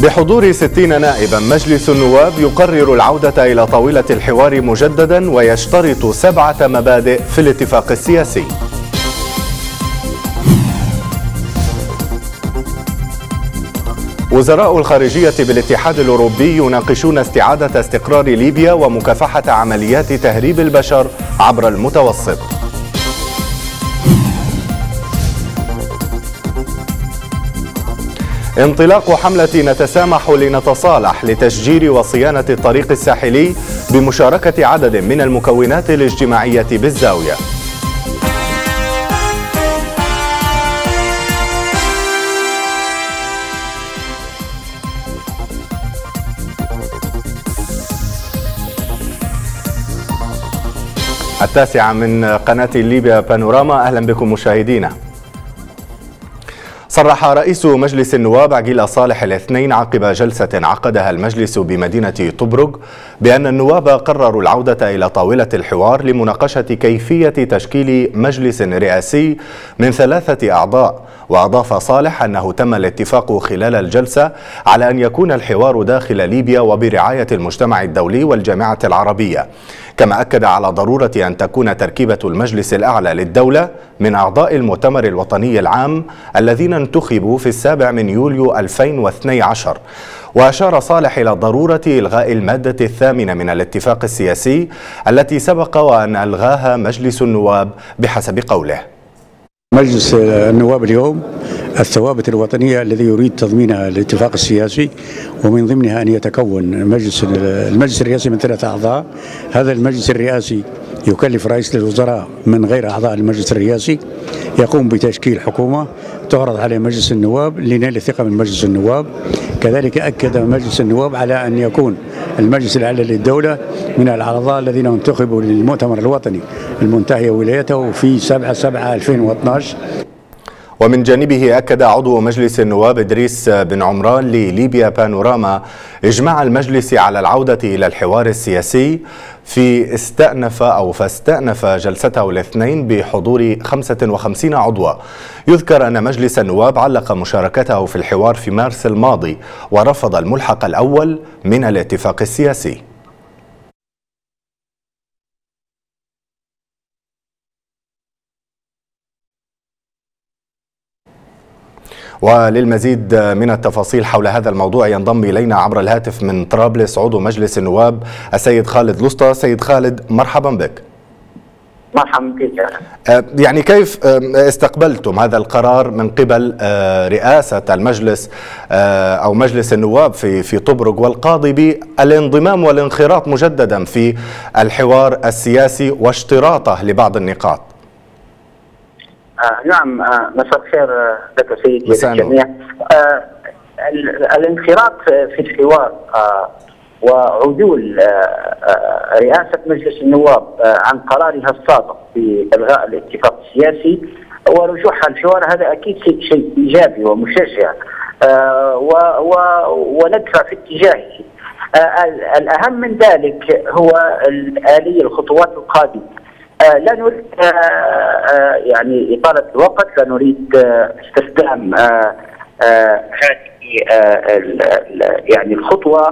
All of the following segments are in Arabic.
بحضور 60 نائبا مجلس النواب يقرر العودة إلى طاولة الحوار مجددا ويشترط 7 مبادئ في الاتفاق السياسي. وزراء الخارجية بالاتحاد الأوروبي يناقشون استعادة استقرار ليبيا ومكافحة عمليات تهريب البشر عبر المتوسط. انطلاق حملة نتسامح لنتصالح لتشجير وصيانة الطريق الساحلي بمشاركة عدد من المكونات الاجتماعية بالزاوية. التاسعة من قناة ليبيا بانوراما، أهلا بكم مشاهدينا. صرح رئيس مجلس النواب عقيل صالح الاثنين عقب جلسة عقدها المجلس بمدينة طبرق بأن النواب قرروا العودة إلى طاولة الحوار لمناقشة كيفية تشكيل مجلس رئاسي من 3 أعضاء. وأضاف صالح أنه تم الاتفاق خلال الجلسة على أن يكون الحوار داخل ليبيا وبرعاية المجتمع الدولي والجامعة العربية، كما أكد على ضرورة أن تكون تركيبة المجلس الأعلى للدولة من أعضاء المؤتمر الوطني العام الذين انتخبوا في 7 يوليو 2012. وأشار صالح إلى ضرورة إلغاء المادة 8 من الاتفاق السياسي التي سبق وأن ألغاها مجلس النواب بحسب قوله. مجلس النواب اليوم الثوابت الوطنية الذي يريد تضمينها الاتفاق السياسي، ومن ضمنها أن يتكون المجلس الرئاسي من 3 أعضاء. هذا المجلس الرئاسي يكلف رئيس الوزراء من غير أعضاء المجلس الرئاسي يقوم بتشكيل حكومة تعرض على مجلس النواب لنيل الثقة من مجلس النواب. كذلك أكد مجلس النواب على أن يكون المجلس الأعلى للدولة من الأعضاء الذين انتخبوا للمؤتمر الوطني المنتهي ولايته في 7/7/2012. ومن جانبه أكد عضو مجلس النواب إدريس بن عمران لليبيا بانوراما إجماع المجلس على العودة إلى الحوار السياسي فاستأنف جلسته الاثنين بحضور 55 عضوا. يذكر أن مجلس النواب علق مشاركته في الحوار في مارس الماضي ورفض الملحق الأول من الاتفاق السياسي. وللمزيد من التفاصيل حول هذا الموضوع ينضم إلينا عبر الهاتف من طرابلس عضو مجلس النواب السيد خالد لسطى. سيد خالد، مرحبا بك. مرحبا بك. يعني كيف استقبلتم هذا القرار من قبل رئاسة المجلس أو مجلس النواب في طبرق والقاضي بالانضمام والانخراط مجددا في الحوار السياسي واشتراطه لبعض النقاط؟ نعم، مساء الخير لك سيدي الجميع. الانخراط في الحوار وعدول رئاسة مجلس النواب عن قرارها السابق بإلغاء الاتفاق السياسي ورجوعها الحوار هذا أكيد شيء إيجابي ومشجع وندفع في اتجاهه. الأهم من ذلك هو الآلية، الخطوات القادمة. لا نريد يعني إطالة الوقت، لا نريد استخدام هذه يعني الخطوة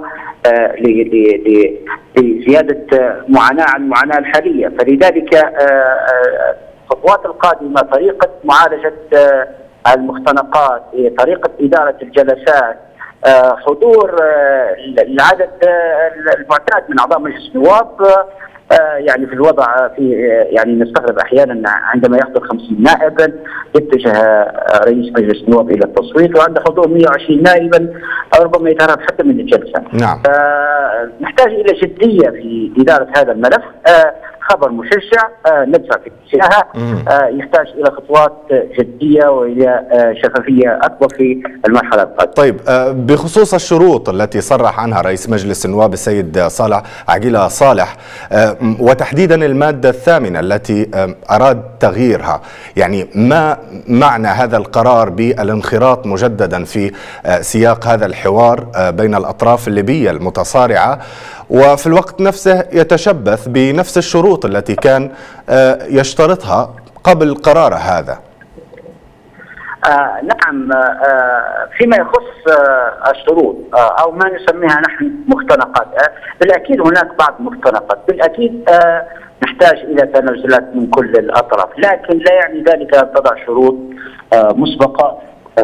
لزيادة معاناة عن المعاناة الحالية. فلذلك الخطوات القادمة طريقة معالجة المختنقات، طريقة إدارة الجلسات، حضور العدد المعتاد من أعضاء مجلس النواب. يعني في الوضع يعني نستغرب احيانا عندما يحضر 50 نائبا يتجه رئيس مجلس النواب الى التصويت، وعند حضور 120 نائبا ربما يتهرب حتى من الجلسه. نعم. نحتاج الى جديه في اداره هذا الملف. خبر مشجع ندفع في اتجاهه، يحتاج الى خطوات جديه والى شفافيه اكبر في المرحله القادمه. طيب، بخصوص الشروط التي صرح عنها رئيس مجلس النواب السيد عقيل صالح وتحديدا المادة 8 التي أراد تغييرها، يعني ما معنى هذا القرار بالانخراط مجددا في سياق هذا الحوار بين الأطراف الليبية المتصارعة، وفي الوقت نفسه يتشبث بنفس الشروط التي كان يشترطها قبل قراره هذا؟ نعم. فيما يخص الشروط أو ما نسميها نحن مختنقات، بالأكيد هناك بعض المختنقات، بالأكيد نحتاج إلى تنازلات من كل الأطراف، لكن لا يعني ذلك أن تضع شروط مسبقة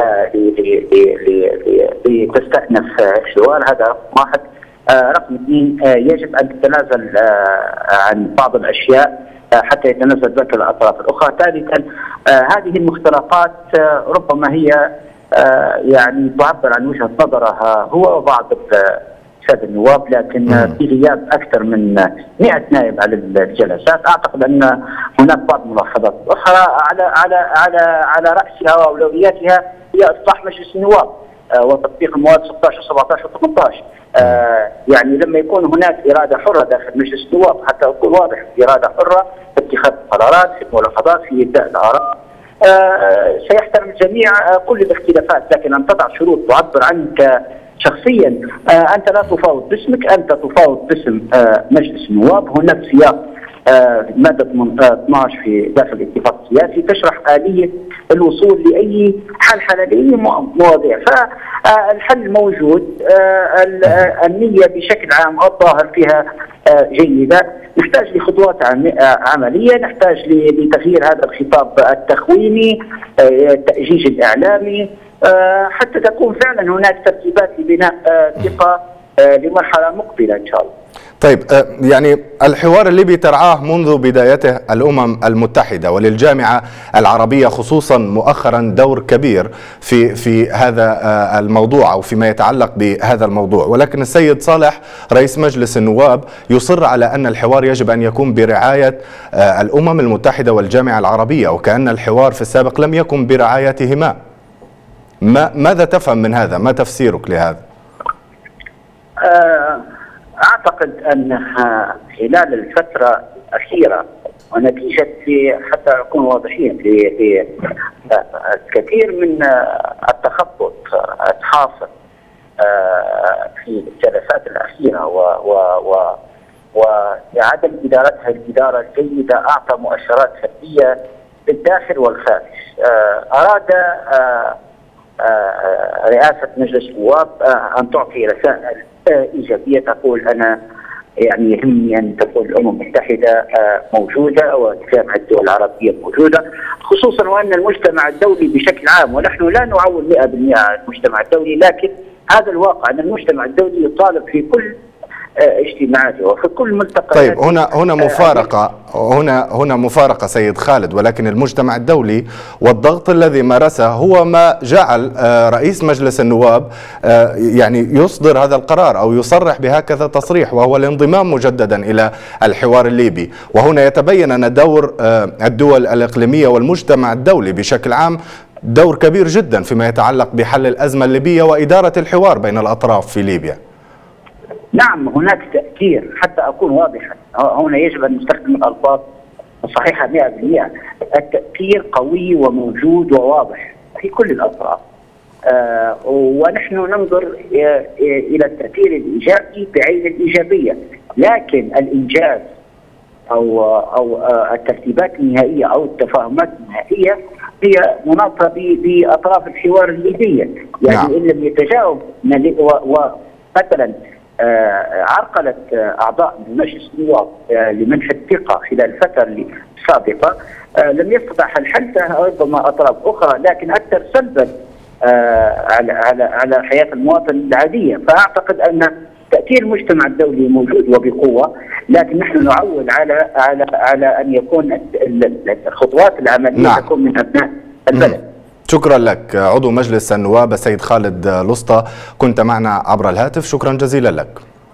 لتستأنف الحوار. هذا رقم واحد. رقم اثنين، يجب أن تتنازل عن بعض الأشياء حتى يتنازل ذلك الأطراف الأخرى. ثالثا، هذه المختلقات ربما هي يعني تعبر عن وجهة نظرها هو وبعض السادة النواب، لكن في غياب أكثر من 100 نائب على الجلسات. أعتقد أن هناك بعض الملاحظات أخرى على رأسها وأولوياتها هي إصلاح مجلس النواب وتطبيق المواد 16 و17 و18. يعني لما يكون هناك إرادة حرة داخل مجلس النواب، حتى أكون واضح، إرادة حرة في اتخاذ القرارات، في الملاحظات، في إبداء الآراء، سيحترم الجميع كل الاختلافات. لكن أن تضع شروط تعبر عنك شخصيا، أنت لا تفاوض باسمك، أنت تفاوض باسم مجلس النواب. هناك سياق مادة 12 في داخل الاتفاق السياسي تشرح آلية الوصول لأي حل لأي مواضيع، فالحل موجود. النية بشكل عام الظاهر فيها جيدة. نحتاج لخطوات عملية، نحتاج لتغيير هذا الخطاب التخويني، التأجيج الإعلامي، حتى تكون فعلا هناك ترتيبات لبناء ثقة لمرحلة مقبلة إن شاء الله. طيب، يعني الحوار الليبي ترعاه منذ بدايته الأمم المتحدة، وللجامعة العربية خصوصا مؤخرا دور كبير في هذا الموضوع أو فيما يتعلق بهذا الموضوع، ولكن السيد صالح رئيس مجلس النواب يصر على أن الحوار يجب أن يكون برعاية الأمم المتحدة والجامعة العربية، وكأن الحوار في السابق لم يكن برعايتهما. ماذا تفهم من هذا؟ ما تفسيرك لهذا؟ أعتقد أن خلال الفترة الأخيرة ونتيجة حتى نكون واضحين في كثير من التخبط الحاصل في الجلسات الأخيرة وعدم إدارتها الإدارة الجيدة أعطى مؤشرات سلبية بالداخل والخارج. أراد رئاسة مجلس النواب أن تعطي رسائل إيجابية تقول أنا يعني يهمني أن تكون الأمم المتحدة موجودة وجامعة الدول العربية موجودة، خصوصا وأن المجتمع الدولي بشكل عام، ونحن لا نعول 100% على المجتمع الدولي، لكن هذا الواقع أن المجتمع الدولي يطالب في كل اجتماعاته وفي كل ملتقى. طيب، هنا مفارقة سيد خالد، ولكن المجتمع الدولي والضغط الذي مارسه هو ما جعل رئيس مجلس النواب يعني يصدر هذا القرار أو يصرح بهكذا تصريح، وهو الانضمام مجددا إلى الحوار الليبي. وهنا يتبين أن دور الدول الإقليمية والمجتمع الدولي بشكل عام دور كبير جدا فيما يتعلق بحل الأزمة الليبية وإدارة الحوار بين الأطراف في ليبيا. نعم، هناك تأثير. حتى أكون واضحا، هنا يجب أن نستخدم الألفاظ الصحيحة 100%. التأثير قوي وموجود وواضح في كل الأطراف، ونحن ننظر إلى التأثير الإيجابي بعين الإيجابية، لكن الإنجاز أو الترتيبات النهائية أو التفاهمات النهائية هي مناطة بأطراف الحوار الليبية. يعني إن لم يتجاوب ومثلا عرقلت أعضاء من مجلس النواب لمنح الثقة خلال الفترة السابقة، لم يستطع حلها ربما أطراف أخرى، لكن أثر سلبا على حياة المواطن العادية. فأعتقد أن تأثير المجتمع الدولي موجود وبقوة، لكن نحن نعول على أن يكون الخطوات العملية تكون من أبناء البلد. شكرا لك عضو مجلس النواب السيد خالد لسطى، كنت معنا عبر الهاتف، شكرا جزيلا لك.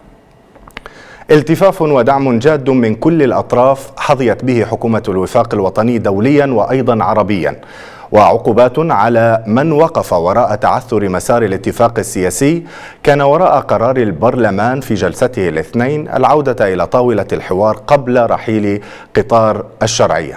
التفاف ودعم جاد من كل الأطراف حظيت به حكومة الوفاق الوطني دوليا وأيضا عربيا، وعقوبات على من وقف وراء تعثر مسار الاتفاق السياسي كان وراء قرار البرلمان في جلسته الاثنين العودة إلى طاولة الحوار قبل رحيل قطار الشرعية.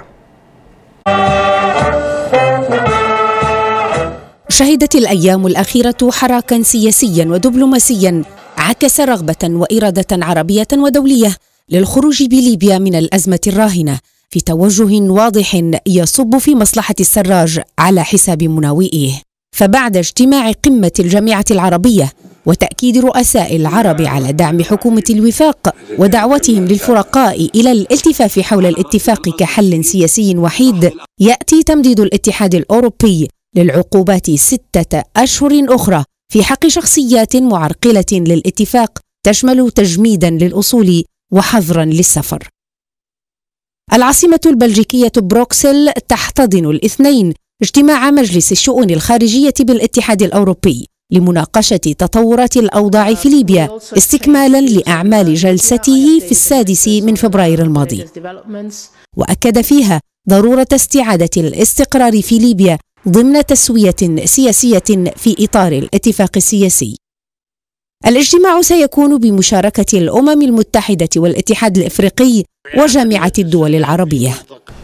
شهدت الأيام الأخيرة حراكا سياسيا ودبلوماسيا عكس رغبة وإرادة عربية ودولية للخروج بليبيا من الأزمة الراهنة في توجه واضح يصب في مصلحة السراج على حساب مناوئيه. فبعد اجتماع قمة الجامعة العربية وتأكيد رؤساء العرب على دعم حكومة الوفاق ودعوتهم للفرقاء إلى الالتفاف حول الاتفاق كحل سياسي وحيد، يأتي تمديد الاتحاد الأوروبي للعقوبات 6 أشهر أخرى في حق شخصيات معرقلة للاتفاق، تشمل تجميدا للأصول وحظرا للسفر. العاصمة البلجيكية بروكسل تحتضن الاثنين اجتماع مجلس الشؤون الخارجية بالاتحاد الأوروبي لمناقشة تطورات الأوضاع في ليبيا استكمالا لأعمال جلسته في 6 من فبراير الماضي، وأكد فيها ضرورة استعادة الاستقرار في ليبيا ضمن تسوية سياسية في إطار الاتفاق السياسي. الاجتماع سيكون بمشاركة الأمم المتحدة والاتحاد الإفريقي وجامعة الدول العربية.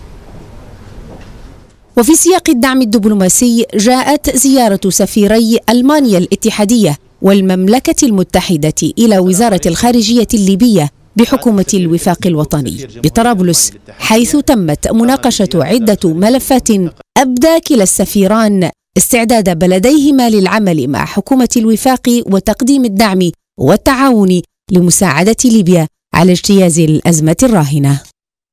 وفي سياق الدعم الدبلوماسي جاءت زيارة سفيري ألمانيا الاتحادية والمملكة المتحدة إلى وزارة الخارجية الليبية بحكومة الوفاق الوطني بطرابلس، حيث تمت مناقشة عدة ملفات أبدى كلا السفيران استعداد بلديهما للعمل مع حكومة الوفاق وتقديم الدعم والتعاون لمساعدة ليبيا على اجتياز الأزمة الراهنة.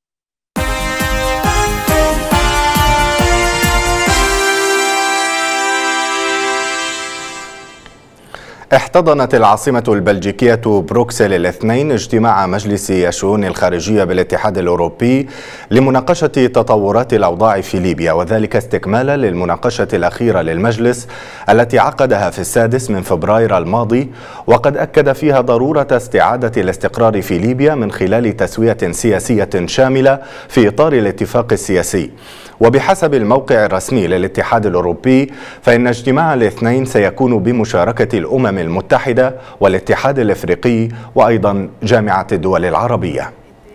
احتضنت العاصمة البلجيكية بروكسل الاثنين اجتماع مجلس الشؤون الخارجية بالاتحاد الأوروبي لمناقشة تطورات الأوضاع في ليبيا، وذلك استكمالا للمناقشة الأخيرة للمجلس التي عقدها في 6 من فبراير الماضي، وقد أكد فيها ضرورة استعادة الاستقرار في ليبيا من خلال تسوية سياسية شاملة في إطار الاتفاق السياسي. وبحسب الموقع الرسمي للاتحاد الأوروبي فإن اجتماع الاثنين سيكون بمشاركة الأمم المتحدة والاتحاد الإفريقي وأيضا جامعة الدول العربية.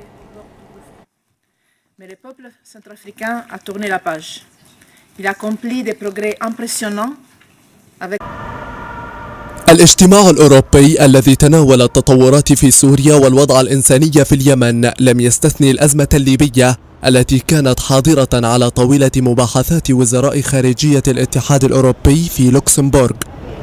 الاجتماع الأوروبي الذي تناول التطورات في سوريا والوضع الإنساني في اليمن لم يستثني الأزمة الليبية التي كانت حاضرة على طاولة مباحثات وزراء خارجية الاتحاد الأوروبي في لوكسمبورغ.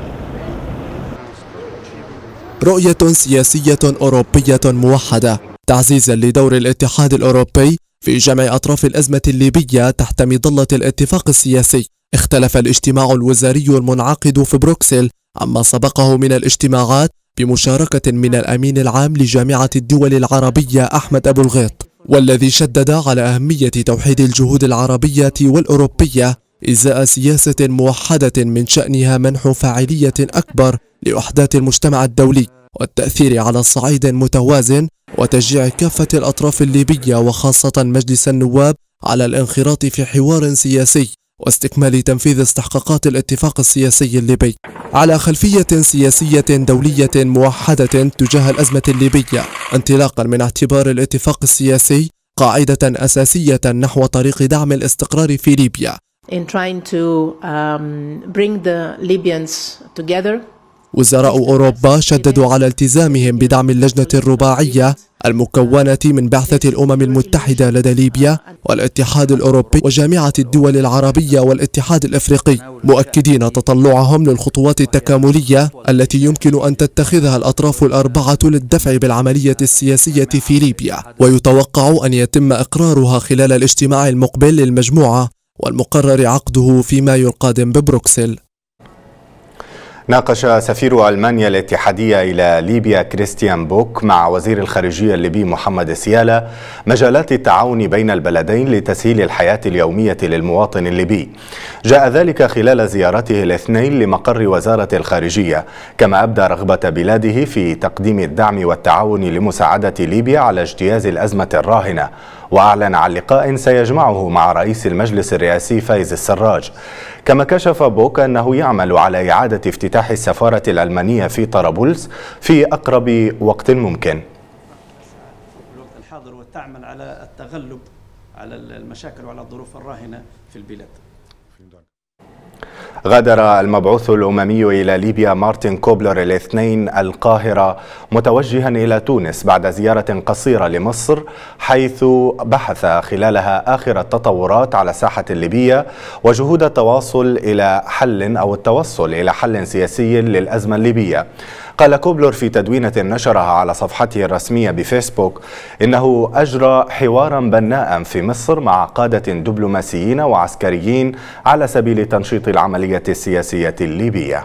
رؤية سياسية أوروبية موحدة تعزيزا لدور الاتحاد الأوروبي في جمع أطراف الأزمة الليبية تحت مظلة الاتفاق السياسي. اختلف الاجتماع الوزاري المنعقد في بروكسل عما سبقه من الاجتماعات بمشاركة من الأمين العام لجامعة الدول العربية أحمد أبو الغيط، والذي شدد على أهمية توحيد الجهود العربية والأوروبية إزاء سياسة موحدة من شأنها منح فاعلية أكبر لوحدات المجتمع الدولي والتأثير على الصعيد متوازن، وتشجيع كافة الأطراف الليبية وخاصة مجلس النواب على الانخراط في حوار سياسي واستكمال تنفيذ استحقاقات الاتفاق السياسي الليبي على خلفية سياسية دولية موحدة تجاه الأزمة الليبية، انطلاقا من اعتبار الاتفاق السياسي قاعدة أساسية نحو طريق دعم الاستقرار في ليبيا. وزراء أوروبا شددوا على التزامهم بدعم اللجنة الرباعية المكونة من بعثة الأمم المتحدة لدى ليبيا والاتحاد الأوروبي وجامعة الدول العربية والاتحاد الإفريقي، مؤكدين تطلعهم للخطوات التكاملية التي يمكن أن تتخذها الأطراف الأربعة للدفع بالعملية السياسية في ليبيا، ويتوقع أن يتم إقرارها خلال الاجتماع المقبل للمجموعة والمقرر عقده في مايو القادم ببروكسل. ناقش سفير ألمانيا الاتحادية إلى ليبيا كريستيان بوك مع وزير الخارجية الليبي محمد سيالة مجالات التعاون بين البلدين لتسهيل الحياة اليومية للمواطن الليبي. جاء ذلك خلال زيارته الاثنين لمقر وزارة الخارجية، كما أبدى رغبة بلاده في تقديم الدعم والتعاون لمساعدة ليبيا على اجتياز الأزمة الراهنة، وأعلن عن لقاء سيجمعه مع رئيس المجلس الرئاسي فايز السراج. كما كشف بوك أنه يعمل على إعادة افتتاح السفارة الألمانية في طرابلس في أقرب وقت ممكن. الوقت الحاضر وتعمل على التغلب على المشاكل وعلى الظروف الراهنة في البلاد. غادر المبعوث الأممي إلى ليبيا مارتن كوبلر الاثنين القاهرة متوجها إلى تونس بعد زيارة قصيرة لمصر، حيث بحث خلالها آخر التطورات على الساحة الليبية وجهود التوصل إلى حل سياسي للأزمة الليبية. قال كوبلر في تدوينة نشرها على صفحته الرسمية بفيسبوك إنه أجرى حوارا بناء في مصر مع قادة دبلوماسيين وعسكريين على سبيل تنشيط العملية السياسية الليبية.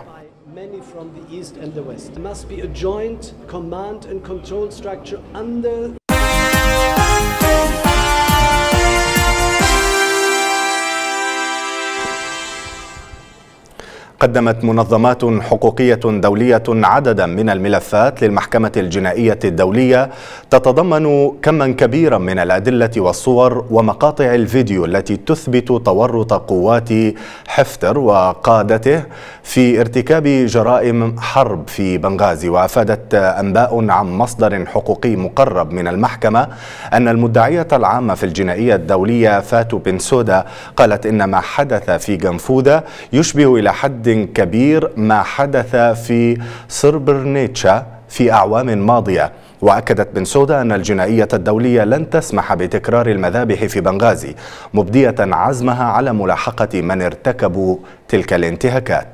قدمت منظمات حقوقية دولية عددا من الملفات للمحكمة الجنائية الدولية تتضمن كما كبيرا من الأدلة والصور ومقاطع الفيديو التي تثبت تورط قوات حفتر وقادته في ارتكاب جرائم حرب في بنغازي. وأفادت أنباء عن مصدر حقوقي مقرب من المحكمة أن المدعية العامة في الجنائية الدولية فاتو بنسودا قالت إن ما حدث في جنفوذا يشبه إلى حد كبير ما حدث في سربرنيتشا في أعوام ماضية. وأكدت بنسودا أن الجنائية الدولية لن تسمح بتكرار المذابح في بنغازي، مبدية عزمها على ملاحقة من ارتكبوا تلك الانتهاكات.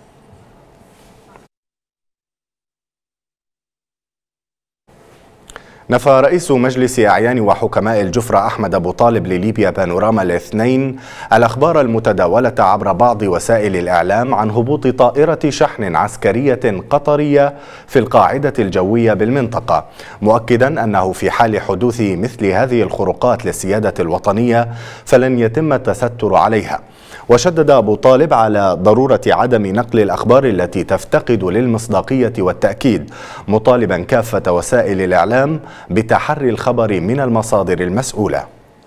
نفى رئيس مجلس أعيان وحكماء الجفرة أحمد أبو طالب لليبيا بانوراما الاثنين الأخبار المتداولة عبر بعض وسائل الإعلام عن هبوط طائرة شحن عسكرية قطرية في القاعدة الجوية بالمنطقة، مؤكدا أنه في حال حدوث مثل هذه الخروقات للسيادة الوطنية فلن يتم التستر عليها. وشدد أبو طالب على ضرورة عدم نقل الأخبار التي تفتقد للمصداقية والتأكيد، مطالبا كافة وسائل الإعلام بتحري الخبر من المصادر المسؤولة.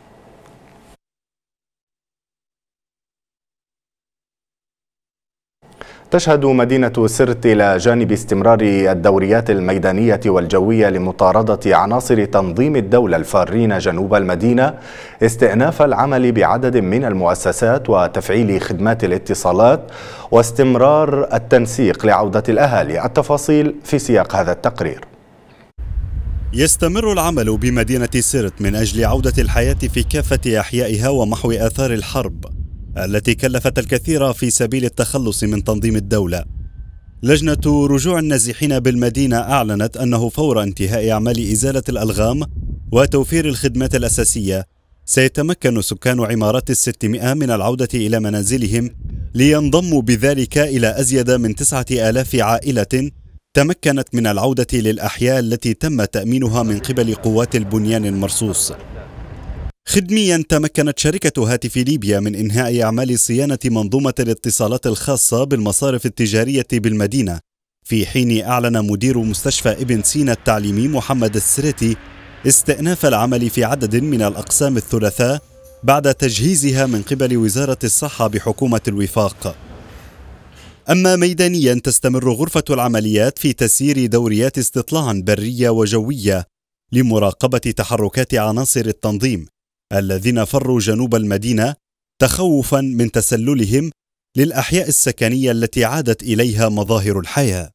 تشهد مدينة سرت إلى جانب استمرار الدوريات الميدانية والجوية لمطاردة عناصر تنظيم الدولة الفارين جنوب المدينة استئناف العمل بعدد من المؤسسات وتفعيل خدمات الاتصالات واستمرار التنسيق لعودة الأهالي. التفاصيل في سياق هذا التقرير. يستمر العمل بمدينة سرت من أجل عودة الحياة في كافة أحيائها ومحو آثار الحرب التي كلفت الكثير في سبيل التخلص من تنظيم الدولة. لجنة رجوع النازحين بالمدينة أعلنت أنه فور انتهاء أعمال إزالة الألغام وتوفير الخدمات الأساسية سيتمكن سكان عمارات 600 من العودة إلى منازلهم، لينضموا بذلك إلى أزيد من 9000 عائلة تمكنت من العودة للأحياء التي تم تأمينها من قبل قوات البنيان المرصوص. خدميا تمكنت شركة هاتف ليبيا من إنهاء أعمال صيانة منظومة الاتصالات الخاصة بالمصارف التجارية بالمدينة، في حين أعلن مدير مستشفى ابن سينا التعليمي محمد السريتي استئناف العمل في عدد من الأقسام الثلاثاء بعد تجهيزها من قبل وزارة الصحة بحكومة الوفاق. أما ميدانيا تستمر غرفة العمليات في تسيير دوريات استطلاع برية وجوية لمراقبة تحركات عناصر التنظيم الذين فروا جنوب المدينة تخوفا من تسللهم للأحياء السكنية التي عادت إليها مظاهر الحياة.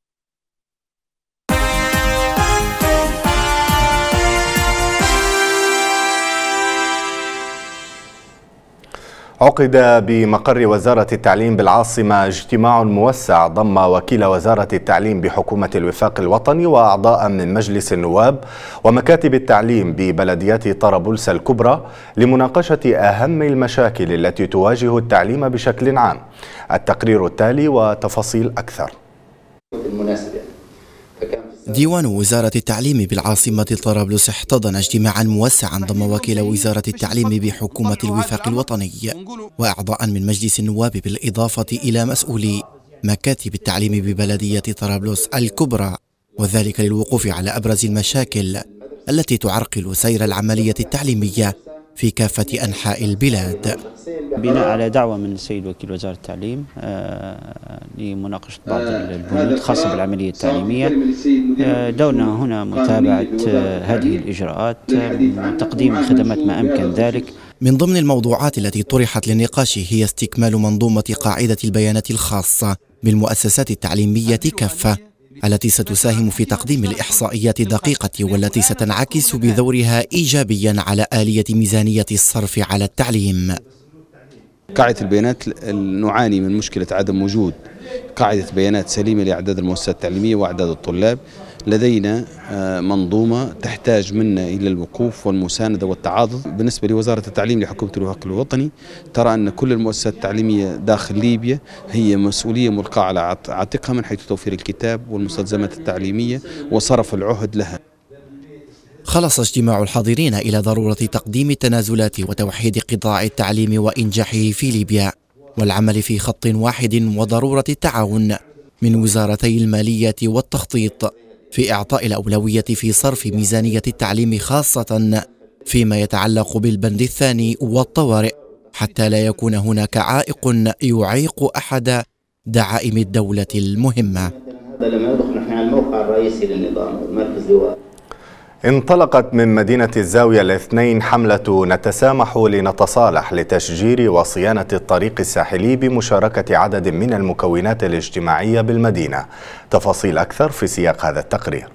عقد بمقر وزارة التعليم بالعاصمة اجتماع موسع ضم وكيل وزارة التعليم بحكومة الوفاق الوطني وأعضاء من مجلس النواب ومكاتب التعليم ببلديات طرابلس الكبرى لمناقشة أهم المشاكل التي تواجه التعليم بشكل عام. التقرير التالي وتفاصيل أكثر. ديوان وزارة التعليم بالعاصمة طرابلس احتضن اجتماعا موسعا ضم وكيل وزارة التعليم بحكومة الوفاق الوطني وأعضاء من مجلس النواب بالإضافة إلى مسؤولي مكاتب التعليم ببلدية طرابلس الكبرى، وذلك للوقوف على أبرز المشاكل التي تعرقل سير العملية التعليمية في كافة أنحاء البلاد. بناء على دعوة من السيد وكيل وزارة التعليم لمناقشة بعض البنود خاصة بالعملية التعليمية، دورنا هنا متابعة هذه الإجراءات، تقديم الخدمات ما أمكن ذلك من ضمن الموضوعات التي طرحت للنقاش هي استكمال منظومة قاعدة البيانات الخاصة بالمؤسسات التعليمية كافة، التي ستساهم في تقديم الإحصائيات الدقيقة والتي ستنعكس بدورها إيجابيا على آلية ميزانية الصرف على التعليم. قاعدة البيانات نعاني من مشكلة عدم وجود قاعدة بيانات سليمة لأعداد المؤسسات التعليمية وأعداد الطلاب. لدينا منظومة تحتاج منا إلى الوقوف والمساندة والتعاضد. بالنسبة لوزارة التعليم لحكومة الوفاق الوطني ترى أن كل المؤسسات التعليمية داخل ليبيا هي مسؤولية ملقاة على عاتقها من حيث توفير الكتاب والمستلزمات التعليمية وصرف العهد لها. خلص اجتماع الحاضرين إلى ضرورة تقديم التنازلات وتوحيد قطاع التعليم وإنجاحه في ليبيا، والعمل في خط واحد وضرورة التعاون من وزارتي المالية والتخطيط في إعطاء الأولوية في صرف ميزانية التعليم، خاصة فيما يتعلق بالبند الثاني والطوارئ، حتى لا يكون هناك عائق يعيق أحد دعائم الدولة المهمة. هذا لما ندخل نحن على الموقع الرئيسي للنظام والمركز لواء. انطلقت من مدينة الزاوية الاثنين حملة نتسامح لنتصالح لتشجير وصيانة الطريق الساحلي بمشاركة عدد من المكونات الاجتماعية بالمدينة. تفاصيل أكثر في سياق هذا التقرير.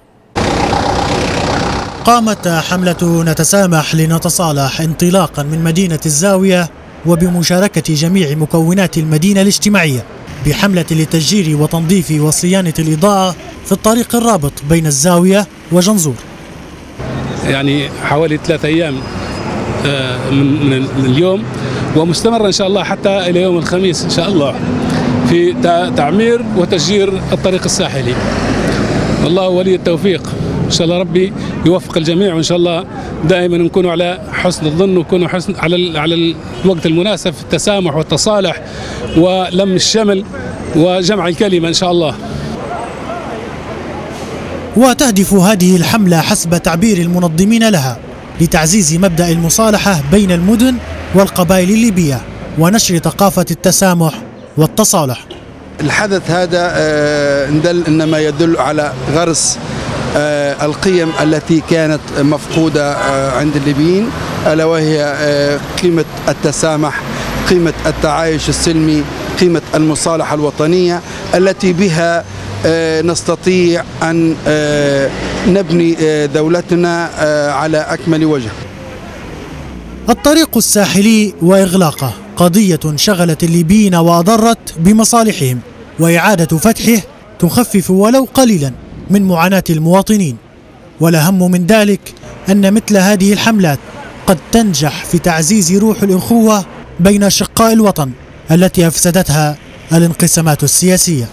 قامت حملة نتسامح لنتصالح انطلاقا من مدينة الزاوية وبمشاركة جميع مكونات المدينة الاجتماعية بحملة لتشجير وتنظيف وصيانة الإضاءة في الطريق الرابط بين الزاوية وجنزور. يعني حوالي 3 أيام من اليوم، ومستمرة إن شاء الله حتى إلى يوم الخميس إن شاء الله في تعمير وتشجير الطريق الساحلي. والله ولي التوفيق، إن شاء الله ربي يوفق الجميع، وإن شاء الله دائما نكونوا على حسن الظن ونكونوا على الوقت المناسب في التسامح والتصالح ولم الشمل وجمع الكلمة إن شاء الله. وتهدف هذه الحملة حسب تعبير المنظمين لها لتعزيز مبدأ المصالحة بين المدن والقبائل الليبية ونشر ثقافة التسامح والتصالح. الحدث هذا إنما يدل على غرس القيم التي كانت مفقودة عند الليبيين، ألا وهي قيمة التسامح، قيمة التعايش السلمي، قيمة المصالحة الوطنية التي بها نستطيع أن نبني دولتنا على أكمل وجه. الطريق الساحلي وإغلاقه قضية شغلت الليبيين وأضرت بمصالحهم، وإعادة فتحه تخفف ولو قليلا من معاناة المواطنين. والأهم من ذلك أن مثل هذه الحملات قد تنجح في تعزيز روح الأخوة بين أشقاء الوطن التي أفسدتها الانقسامات السياسية.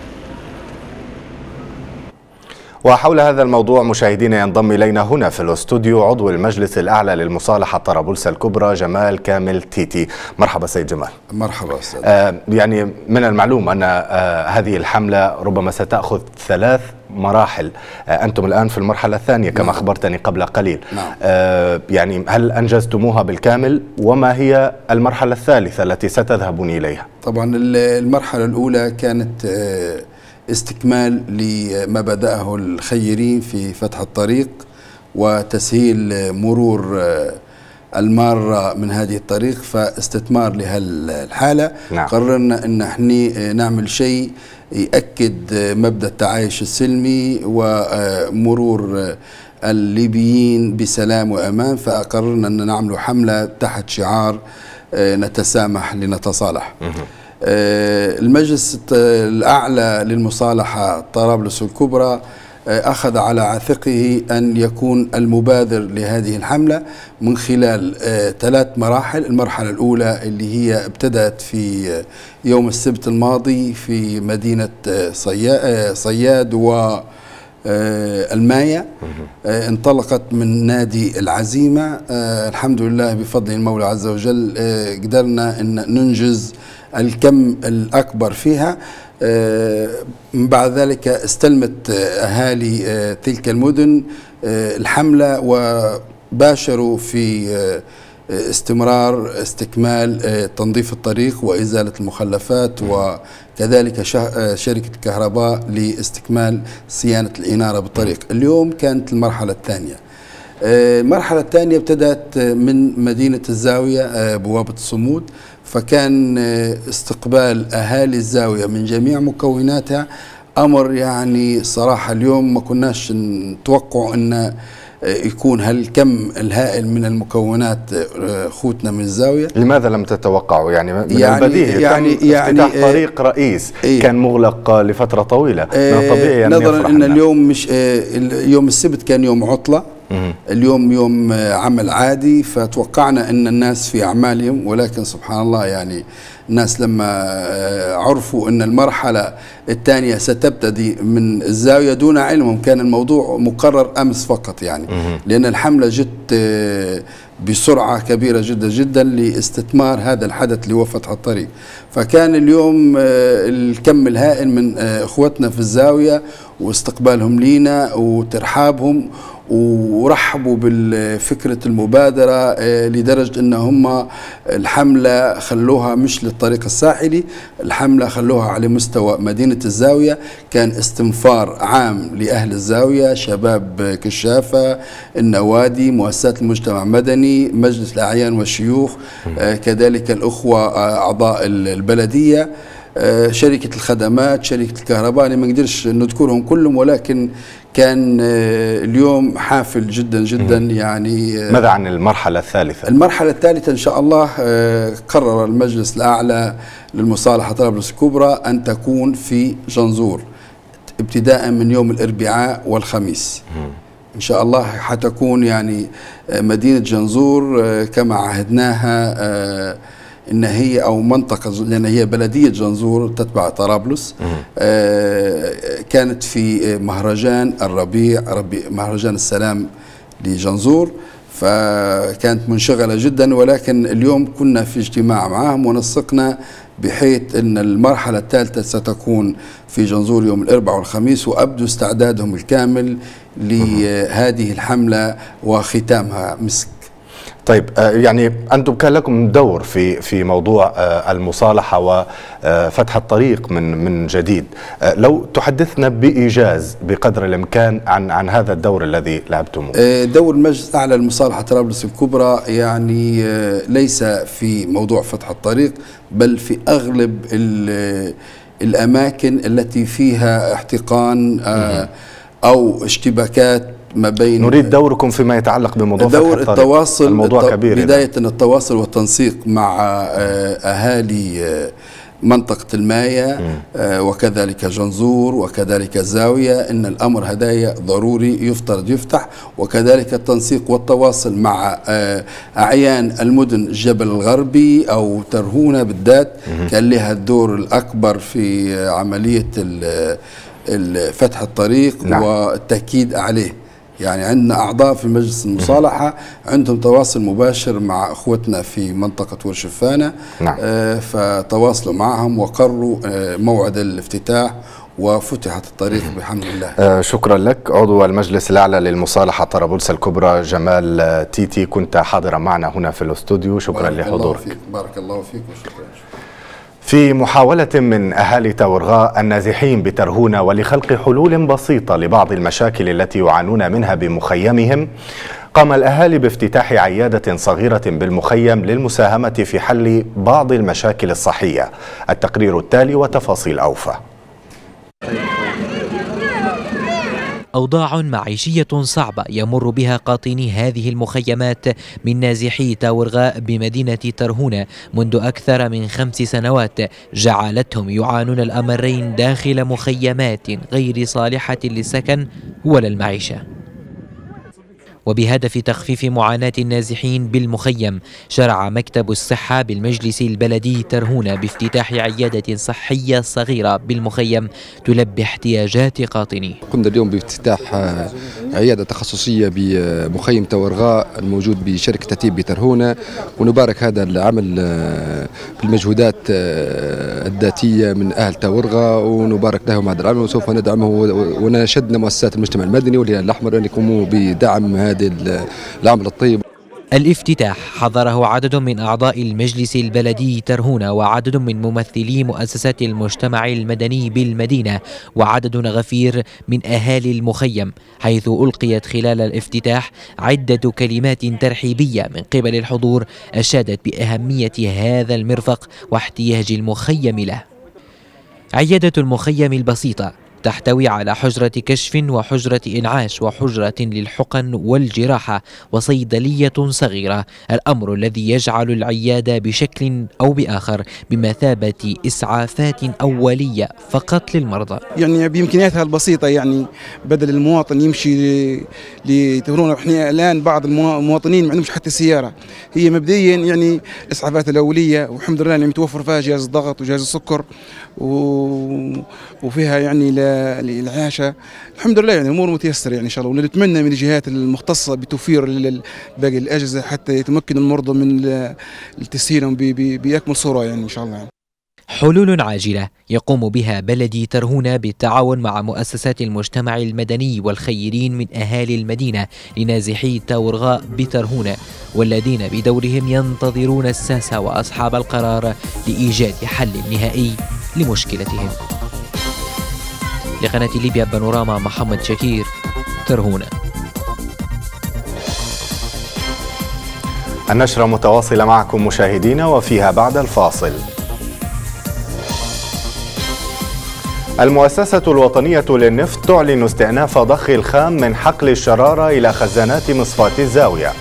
وحول هذا الموضوع مشاهدينا ينضم إلينا هنا في الاستوديو عضو المجلس الأعلى للمصالحة طرابلس الكبرى جمال كامل تيتي. مرحبا سيد جمال. مرحبا أستاذ. يعني من المعلوم أن هذه الحملة ربما ستأخذ 3 مراحل، أنتم الآن في المرحلة الثانية كما أخبرتني قبل قليل. يعني هل أنجزتموها بالكامل، وما هي المرحلة الثالثة التي ستذهبون إليها؟ طبعا المرحلة الأولى كانت استكمال لما بدأه الخيرين في فتح الطريق وتسهيل مرور المارة من هذه الطريق، فاستثمار لهالحالة. قررنا أن احنا نعمل شيء يأكد مبدأ التعايش السلمي ومرور الليبيين بسلام وأمان، فقررنا أن نعمل حملة تحت شعار نتسامح لنتصالح. المجلس الأعلى للمصالحة طرابلس الكبرى أخذ على عاتقه أن يكون المبادر لهذه الحملة من خلال 3 مراحل. المرحلة الأولى اللي هي ابتدأت في يوم السبت الماضي في مدينة صياد والماية، انطلقت من نادي العزيمة. الحمد لله بفضل المولى عز وجل قدرنا أن ننجز الكم الأكبر فيها. من بعد ذلك استلمت أهالي تلك المدن الحملة وباشروا في استكمال تنظيف الطريق وإزالة المخلفات، وكذلك شركة الكهرباء لاستكمال صيانة الإنارة بالطريق. اليوم كانت المرحلة الثانية. المرحلة الثانية ابتدأت من مدينة الزاوية بوابة الصمود، فكان استقبال أهالي الزاوية من جميع مكوناتها أمر يعني صراحة اليوم ما كناش نتوقع أن يكون هالكم الهائل من المكونات خوتنا من الزاوية. لماذا لم تتوقعوا؟ يعني من البديهي يعني افتتاح طريق رئيس كان مغلق لفترة طويلة، من الطبيعي أن نظرا أن اليوم مش يوم السبت كان يوم عطلة، اليوم يوم عمل عادي، فتوقعنا أن الناس في أعمالهم، ولكن سبحان الله يعني الناس لما عرفوا أن المرحلة الثانية ستبتدي من الزاوية دون علمهم، كان الموضوع مقرر أمس فقط يعني، لأن الحملة جت بسرعة كبيرة جدا جدا لاستثمار هذا الحدث اللي هو فتح الطريق. فكان اليوم الكم الهائل من اخوتنا في الزاوية واستقبالهم لينا وترحابهم، ورحبوا بالفكرة المبادرة لدرجة ان هم الحملة خلوها مش للطريق الساحلي، الحملة خلوها على مستوى مدينة الزاوية. كان استنفار عام لأهل الزاوية، شباب كشافة، النوادي، مؤسسات المجتمع المدني، مجلس الأعيان والشيوخ، كذلك الأخوة أعضاء البلدية، شركة الخدمات، شركة الكهرباء، ما نقدرش نذكرهم كلهم، ولكن كان اليوم حافل جدا جدا يعني. ماذا عن المرحلة الثالثة؟ المرحلة الثالثة إن شاء الله قرر المجلس الأعلى للمصالحة طرابلس الكبرى أن تكون في جنزور ابتداء من يوم الأربعاء والخميس. إن شاء الله حتكون يعني مدينة جنزور كما عهدناها إن هي أو منطقة، لأن هي بلدية جنزور تتبع طرابلس، كانت في مهرجان الربيع، مهرجان السلام لجنزور، فكانت منشغلة جدا. ولكن اليوم كنا في اجتماع معهم ونسقنا بحيث أن المرحلة الثالثة ستكون في جنزور يوم الأربعاء والخميس، وأبدوا استعدادهم الكامل لهذه الحملة وختامها مسك. طيب يعني أنتم كان لكم دور في موضوع المصالحة وفتح الطريق من جديد، لو تحدثنا بإيجاز بقدر الإمكان عن هذا الدور الذي لعبتموه. دور المجلس الأعلى للمصالحة طرابلس الكبرى يعني ليس في موضوع فتح الطريق، بل في أغلب الأماكن التي فيها احتقان أو اشتباكات ما بين. نريد دوركم فيما يتعلق بموضوع دور التواصل، الموضوع كبير بداية التواصل والتنسيق مع أهالي منطقة الماية وكذلك جنزور وكذلك الزاوية، إن الأمر هدايا ضروري يفترض يفتح، وكذلك التنسيق والتواصل مع أعيان المدن جبل الغربي أو ترهونة بالذات، كان لها الدور الأكبر في عملية فتح الطريق. نعم. والتأكيد عليه. يعني عندنا أعضاء في مجلس المصالحة عندهم تواصل مباشر مع أخوتنا في منطقة ورشفانة. نعم. فتواصلوا معهم وقرروا موعد الافتتاح وفتحت الطريق بحمد الله. شكرا لك. عضو المجلس الأعلى للمصالحة طرابلس الكبرى جمال تيتي، كنت حاضرا معنا هنا في الاستوديو، شكرا لحضورك. بارك الله فيك وشكرا. في محاولة من أهالي تاورغاء النازحين بترهونة ولخلق حلول بسيطة لبعض المشاكل التي يعانون منها بمخيمهم، قام الأهالي بافتتاح عيادة صغيرة بالمخيم للمساهمة في حل بعض المشاكل الصحية. التقرير التالي وتفاصيل أوفى. أوضاع معيشية صعبة يمر بها قاطني هذه المخيمات من نازحي تاورغاء بمدينة ترهونة منذ أكثر من 5 سنوات، جعلتهم يعانون الأمرين داخل مخيمات غير صالحة للسكن ولا المعيشة. وبهدف تخفيف معاناة النازحين بالمخيم، شرع مكتب الصحة بالمجلس البلدي ترهونة بافتتاح عيادة صحية صغيرة بالمخيم تلبي احتياجات قاطني. قمنا اليوم بافتتاح عيادة تخصصية بمخيم تاورغاء الموجود بشركة تتيب بترهونة، ونبارك هذا العمل بالمجهودات الذاتية من أهل تاورغاء، ونبارك لهم هذا العمل وسوف ندعمه، ونشدنا مؤسسات المجتمع المدني والهلال الأحمر أن يقوموا بدعم هذا العمل الطيب. الافتتاح حضره عدد من أعضاء المجلس البلدي ترهونة وعدد من ممثلي مؤسسات المجتمع المدني بالمدينة وعدد غفير من أهالي المخيم، حيث ألقيت خلال الافتتاح عدة كلمات ترحيبية من قبل الحضور أشادت بأهمية هذا المرفق واحتياج المخيم له. عيادة المخيم البسيطة تحتوي على حجرة كشف وحجرة إنعاش وحجرة للحقن والجراحة وصيدلية صغيرة، الأمر الذي يجعل العيادة بشكل أو بآخر بمثابة إسعافات أولية فقط للمرضى. يعني بإمكانياتها البسيطة، يعني بدل المواطن يمشي لتهرونة، احنا الآن بعض المواطنين ما عندهمش حتى سيارة، هي مبدئيا يعني الإسعافات الأولية، والحمد لله يعني متوفر فيها جهاز الضغط وجهاز السكر وفيها يعني الإعاشة، الحمد لله يعني الأمور متيسرة يعني إن شاء الله. ونتمنى من الجهات المختصة بتوفير باقي الأجهزة حتى يتمكن المرضى من تسهيلهم بأكمل صورة يعني إن شاء الله. حلول عاجلة يقوم بها بلدي ترهونة بالتعاون مع مؤسسات المجتمع المدني والخيرين من أهالي المدينة لنازحي تاورغاء بترهونة، والذين بدورهم ينتظرون الساسة وأصحاب القرار لإيجاد حل نهائي لمشكلتهم. لقناة ليبيا بانوراما، محمد شكير، ترهونة. النشرة متواصلة معكم مشاهدينا، وفيها بعد الفاصل. المؤسسة الوطنية للنفط تعلن استئناف ضخ الخام من حقل الشرارة إلى خزانات مصفاة الزاوية.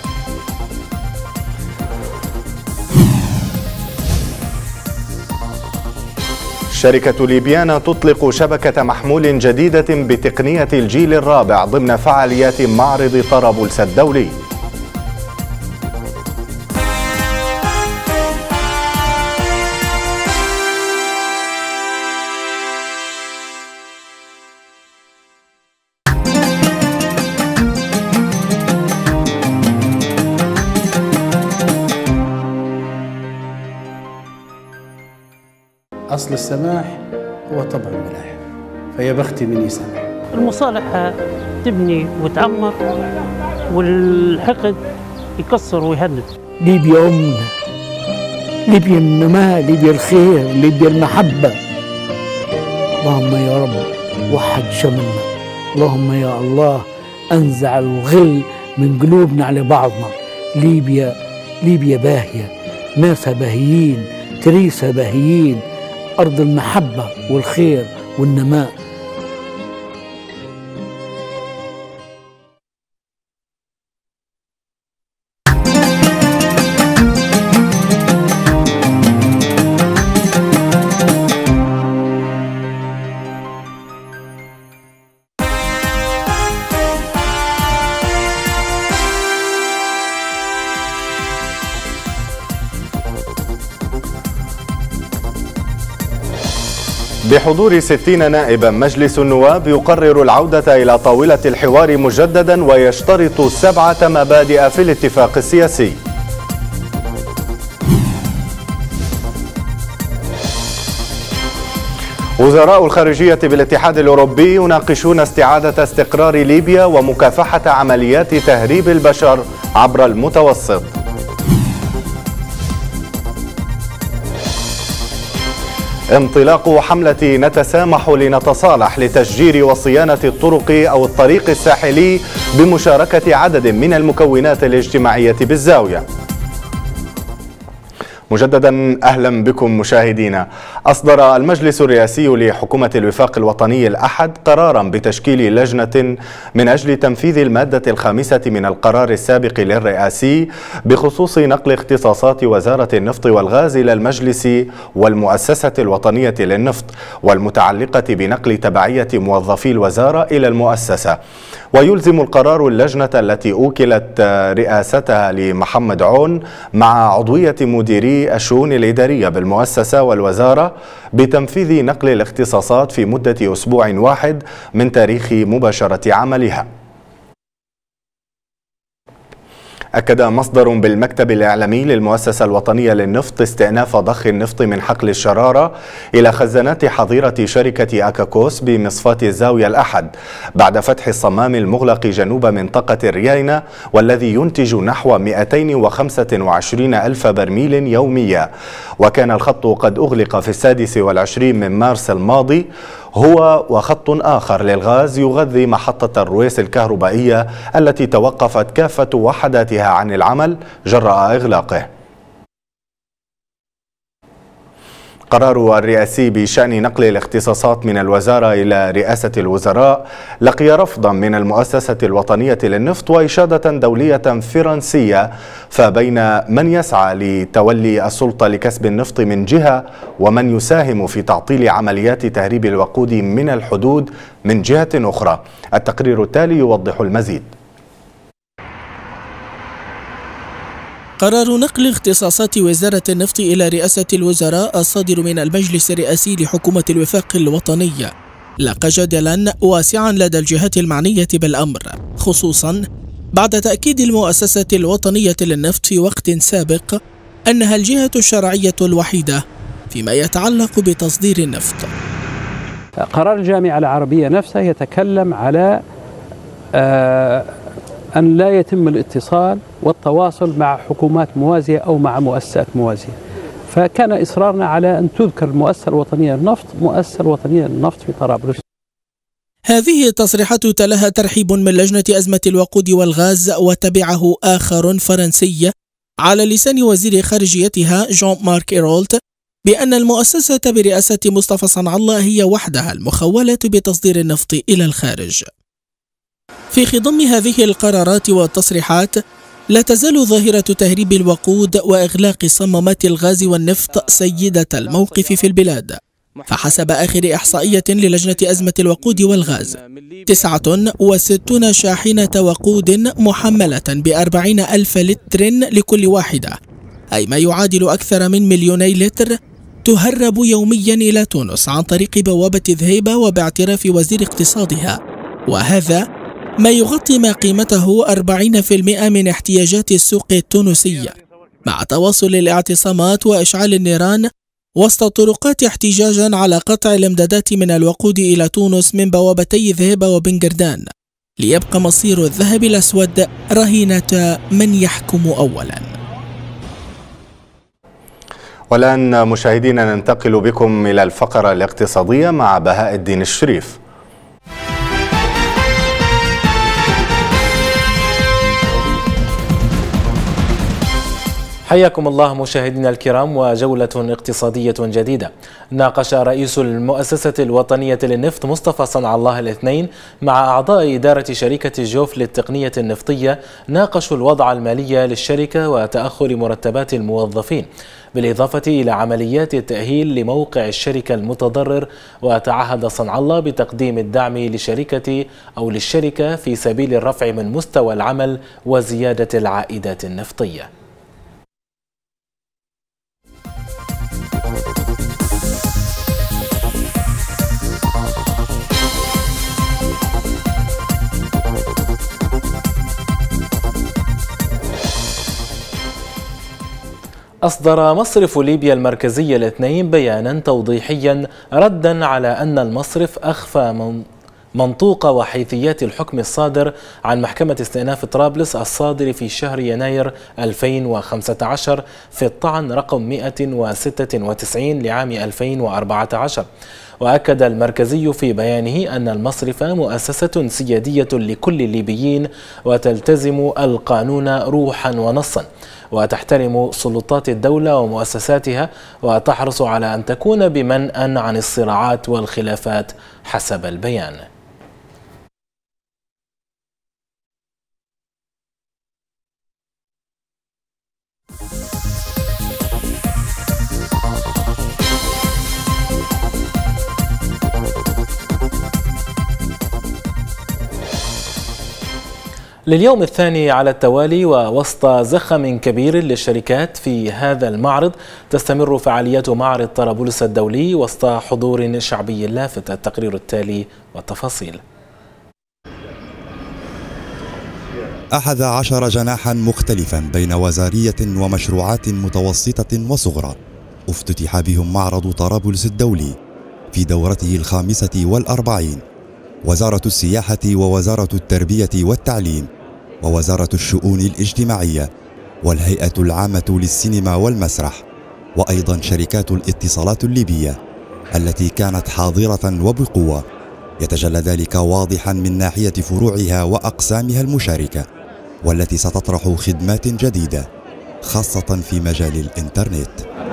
شركة ليبيانا تطلق شبكة محمول جديدة بتقنية الجيل الرابع ضمن فعاليات معرض طرابلس الدولي. أصل السماح هو طبع الملاح، فيا بختي من يسمح. المصالحة تبني وتعمر، والحقد يكسر ويهدد. ليبيا أمنا، ليبيا النماء، ليبيا الخير، ليبيا المحبة. اللهم يا رب وحد شملنا، اللهم يا الله أنزع الغل من قلوبنا على بعضنا. ليبيا باهية، ناسها باهيين، تريسها باهيين، أرض المحبة والخير والنماء. بحضور 60 نائبا، مجلس النواب يقرر العودة إلى طاولة الحوار مجددا ويشترط 7 مبادئ في الاتفاق السياسي. وزراء الخارجية بالاتحاد الأوروبي يناقشون استعادة استقرار ليبيا ومكافحة عمليات تهريب البشر عبر المتوسط. انطلاق حملة نتسامح لنتصالح لتشجير وصيانة الطرق أو الطريق الساحلي بمشاركة عدد من المكونات الاجتماعية بالزاوية. مجددا أهلا بكم مشاهدينا. أصدر المجلس الرئاسي لحكومة الوفاق الوطني الأحد قرارا بتشكيل لجنة من أجل تنفيذ المادة 5 من القرار السابق للرئاسي بخصوص نقل اختصاصات وزارة النفط والغاز إلى المجلس والمؤسسة الوطنية للنفط، والمتعلقة بنقل تبعية موظفي الوزارة إلى المؤسسة. ويلزم القرار اللجنة التي أوكلت رئاستها لمحمد عون مع عضوية مديري الشؤون الإدارية بالمؤسسة والوزارة بتنفيذ نقل الاختصاصات في مدة أسبوع واحد من تاريخ مباشرة عملها. أكد مصدر بالمكتب الإعلامي للمؤسسة الوطنية للنفط استئناف ضخ النفط من حقل الشرارة إلى خزانات حظيرة شركة أكاكوس بمصفاة الزاوية الأحد بعد فتح الصمام المغلق جنوب منطقة الرياينة، والذي ينتج نحو 225 ألف برميل يوميا. وكان الخط قد أغلق في 26 من مارس الماضي، هو وخط آخر للغاز يغذي محطة الرويس الكهربائية التي توقفت كافة وحداتها عن العمل جراء إغلاقه. قرار الرئاسي بشأن نقل الاختصاصات من الوزارة إلى رئاسة الوزراء لقي رفضا من المؤسسة الوطنية للنفط وإشادة دولية فرنسية، فبين من يسعى لتولي السلطة لكسب النفط من جهة ومن يساهم في تعطيل عمليات تهريب الوقود من الحدود من جهة أخرى. التقرير التالي يوضح المزيد. قرار نقل اختصاصات وزارة النفط إلى رئاسة الوزراء الصادر من المجلس الرئاسي لحكومة الوفاق الوطني لقى جدلا واسعا لدى الجهات المعنية بالأمر، خصوصا بعد تأكيد المؤسسة الوطنية للنفط في وقت سابق أنها الجهة الشرعية الوحيدة فيما يتعلق بتصدير النفط. قرار الجامعة العربية نفسها يتكلم على أن لا يتم الاتصال والتواصل مع حكومات موازية أو مع مؤسسات موازية، فكان إصرارنا على أن تذكر المؤسسة الوطنية للنفط مؤسسة وطنية للنفط في طرابلس. هذه التصريحات تلاها ترحيب من لجنة أزمة الوقود والغاز وتبعه آخر فرنسي على لسان وزير خارجيتها جون مارك إيرولت بأن المؤسسة برئاسة مصطفى صنع الله هي وحدها المخولة بتصدير النفط إلى الخارج. في خضم هذه القرارات والتصريحات لا تزال ظاهرة تهريب الوقود وإغلاق صمامات الغاز والنفط سيدة الموقف في البلاد، فحسب آخر إحصائية للجنة أزمة الوقود والغاز 69 شاحنة وقود محملة ب40 ألف لتر لكل واحدة، أي ما يعادل أكثر من 2 مليون لتر، تهرب يوميا إلى تونس عن طريق بوابة ذهيبة وباعتراف وزير اقتصادها، وهذا ما يغطي ما قيمته 40% من احتياجات السوق التونسية، مع تواصل الاعتصامات وإشعال النيران وسط طرقات احتجاجا على قطع الامدادات من الوقود إلى تونس من بوابتي ذهيبة وبنجردان، ليبقى مصير الذهب الأسود رهينة من يحكم أولا. والآن مشاهدينا ننتقل بكم إلى الفقرة الاقتصادية مع بهاء الدين الشريف. حياكم الله مشاهدينا الكرام، وجولة اقتصادية جديدة. ناقش رئيس المؤسسة الوطنية للنفط مصطفى صنع الله الاثنين مع أعضاء إدارة شركة جوف للتقنية النفطية ناقشوا الوضع المالي للشركة وتأخر مرتبات الموظفين، بالإضافة إلى عمليات التأهيل لموقع الشركة المتضرر. وتعهد صنع الله بتقديم الدعم للشركة في سبيل الرفع من مستوى العمل وزيادة العائدات النفطية. أصدر مصرف ليبيا المركزي الاثنين بيانا توضيحيا ردا على أن المصرف أخفى منطوق وحيثيات الحكم الصادر عن محكمة استئناف طرابلس الصادر في شهر يناير 2015 في الطعن رقم 196 لعام 2014. وأكد المركزي في بيانه أن المصرف مؤسسة سيادية لكل الليبيين وتلتزم القانون روحا ونصا، وتحترم سلطات الدولة ومؤسساتها، وتحرص على أن تكون بمنأى عن الصراعات والخلافات حسب البيان. لليوم الثاني على التوالي ووسط زخم كبير للشركات في هذا المعرض، تستمر فعاليات معرض طرابلس الدولي وسط حضور شعبي لافت. التقرير التالي والتفاصيل. 11 جناحا مختلفا بين وزارية ومشروعات متوسطة وصغرى افتتح بهم معرض طرابلس الدولي في دورته 45. وزارة السياحة ووزارة التربية والتعليم ووزارة الشؤون الاجتماعية والهيئة العامة للسينما والمسرح وأيضا شركات الاتصالات الليبية التي كانت حاضرة وبقوة، يتجلى ذلك واضحا من ناحية فروعها وأقسامها المشاركة والتي ستطرح خدمات جديدة خاصة في مجال الإنترنت.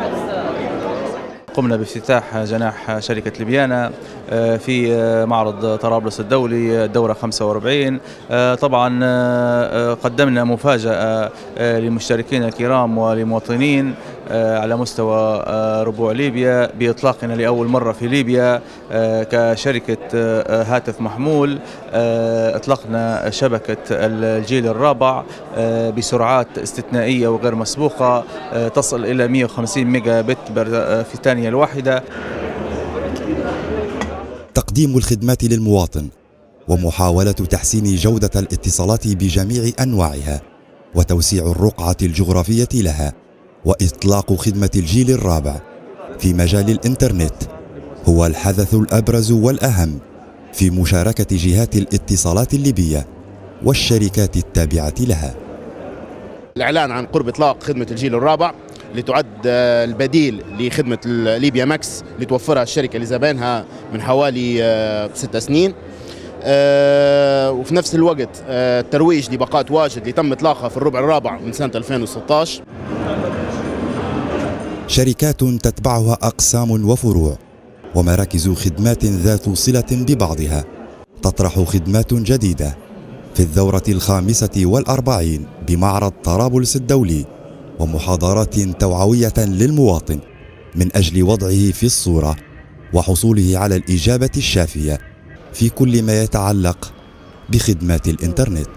قمنا بافتتاح جناح شركة ليبيانا في معرض طرابلس الدولي الدورة 45. طبعا قدمنا مفاجأة للمشتركين الكرام وللمواطنين على مستوى ربوع ليبيا بإطلاقنا لأول مرة في ليبيا كشركة هاتف محمول. أطلقنا شبكة الجيل الرابع بسرعات استثنائية وغير مسبوقة تصل إلى 150 ميجا بت في الثانية الواحدة. تقديم الخدمات للمواطن ومحاولة تحسين جودة الاتصالات بجميع أنواعها وتوسيع الرقعة الجغرافية لها وإطلاق خدمة الجيل الرابع في مجال الإنترنت هو الحدث الأبرز والأهم في مشاركة جهات الاتصالات الليبية والشركات التابعة لها. الإعلان عن قرب إطلاق خدمة الجيل الرابع لتعد البديل لخدمة ليبيا ماكس اللي توفرها الشركة لزبائنها من حوالي 6 سنين. وفي نفس الوقت الترويج لباقات واجد اللي تم إطلاقها في الربع الرابع من سنة 2016. شركات تتبعها أقسام وفروع ومراكز خدمات ذات صلة ببعضها تطرح خدمات جديدة في الدورة 45 بمعرض طرابلس الدولي ومحاضرات توعوية للمواطن من أجل وضعه في الصورة وحصوله على الإجابة الشافية في كل ما يتعلق بخدمات الإنترنت.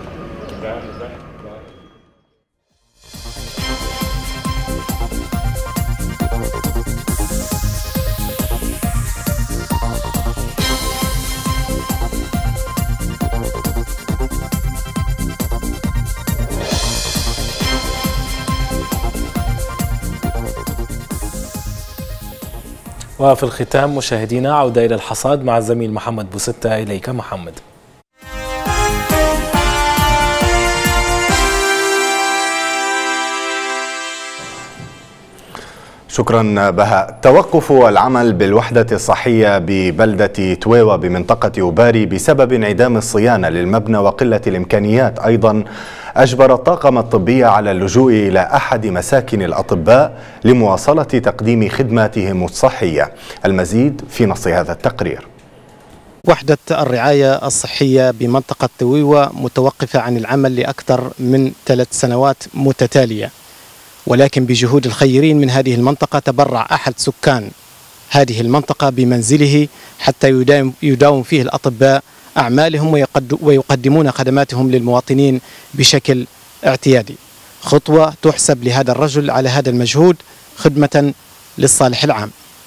وفي الختام مشاهدينا عودة إلى الحصاد مع الزميل محمد بوستة. إليك محمد. شكرا بهاء. توقف العمل بالوحدة الصحية ببلدة تويوة بمنطقة أوباري بسبب انعدام الصيانة للمبنى وقلة الإمكانيات أيضا أجبر الطاقم الطبي على اللجوء إلى أحد مساكن الأطباء لمواصلة تقديم خدماتهم الصحية. المزيد في نص هذا التقرير. وحدة الرعاية الصحية بمنطقة تويوة متوقفة عن العمل لأكثر من 3 سنوات متتالية، ولكن بجهود الخيرين من هذه المنطقة تبرع أحد سكان هذه المنطقة بمنزله حتى يداوم فيه الأطباء أعمالهم ويقدمون خدماتهم للمواطنين بشكل اعتيادي. خطوة تحسب لهذا الرجل على هذا المجهود خدمة للصالح العام.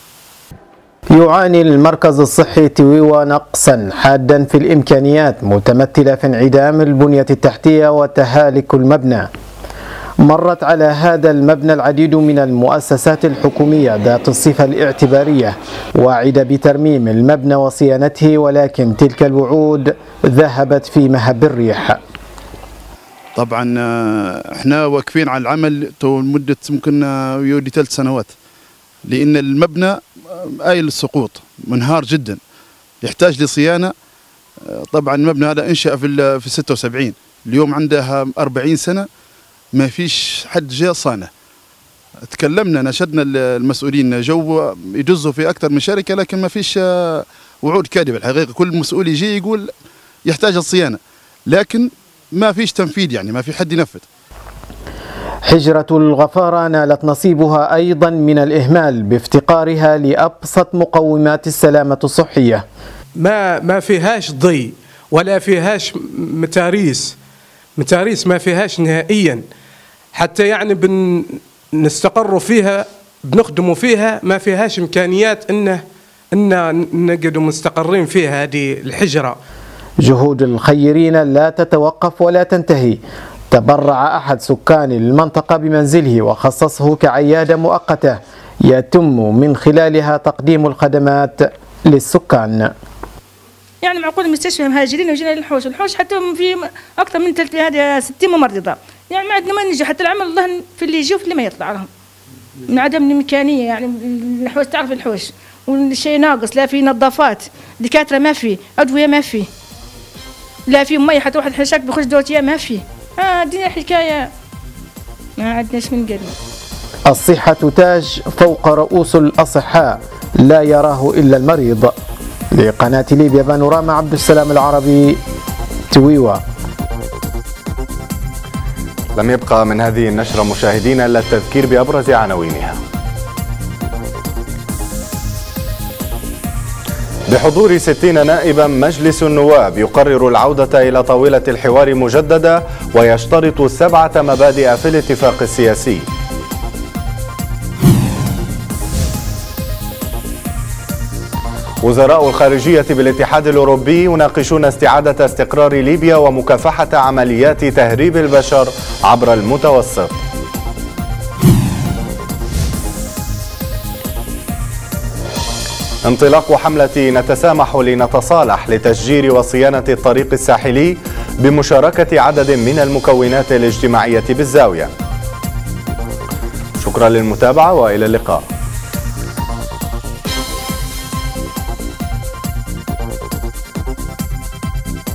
يعاني المركز الصحي تويوة نقصا حادا في الإمكانيات متمثلة في انعدام البنية التحتية وتهالك المبنى. مرت على هذا المبنى العديد من المؤسسات الحكومية ذات الصفة الاعتبارية واعدة بترميم المبنى وصيانته، ولكن تلك الوعود ذهبت في مهب الريح. طبعا احنا واقفين على العمل لمدة ممكن يودي 3 سنوات، لأن المبنى آيل السقوط منهار جدا يحتاج لصيانة. طبعا المبنى هذا انشأ في 76، اليوم عندها 40 سنة ما فيش حد جاء صانع. تكلمنا نشدنا المسؤولين جو يجزوا في أكثر من شركة، لكن ما فيش وعود كاذبة الحقيقة. كل مسؤول يجي يقول يحتاج الصيانة، لكن ما فيش تنفيذ، يعني ما في حد ينفذ. حجرة الغفارة نالت نصيبها أيضا من الإهمال بافتقارها لأبسط مقومات السلامة الصحية. ما فيهاش ضي ولا فيهاش متاريس ما فيهاش نهائيا، حتى يعني بنستقروا فيها بنخدموا فيها ما فيهاش إمكانيات إن نقعدوا مستقرين فيها هذه الحجرة. جهود الخيرين لا تتوقف ولا تنتهي. تبرع أحد سكان المنطقة بمنزله وخصصه كعيادة مؤقتة يتم من خلالها تقديم الخدمات للسكان. يعني معقول مستشفى مهاجرين وجينا للحوش حتى في أكثر من 60 ممرضة، يعني ما عندنا ما نجي حتى العمل الله في اللي يجي وفي اللي ما يطلع لهم من عدم الإمكانية. يعني الحوش تعرف الحوش والشيء ناقص، لا في نظافات، دكاترة ما في، أدوية ما في، لا في مية حتى واحد حشاك بيخش دوتيا ما في. الدنيا حكاية ما عندناش من قبل. الصحة تاج فوق رؤوس الأصحاء لا يراه إلا المريض. لقناة ليبيا بانوراما، عبد السلام العربي، تويوا. لم يبقى من هذه النشرة مشاهدينا إلا التذكير بأبرز عناوينها. بحضور 60 نائبا مجلس النواب يقرر العودة إلى طاولة الحوار مجددا ويشترط 7 مبادئ في الاتفاق السياسي. وزراء الخارجية بالاتحاد الأوروبي يناقشون استعادة استقرار ليبيا ومكافحة عمليات تهريب البشر عبر المتوسط. انطلاق حملة نتسامح لنتصالح لتشجير وصيانة الطريق الساحلي بمشاركة عدد من المكونات الاجتماعية بالزاوية. شكرا للمتابعة وإلى اللقاء.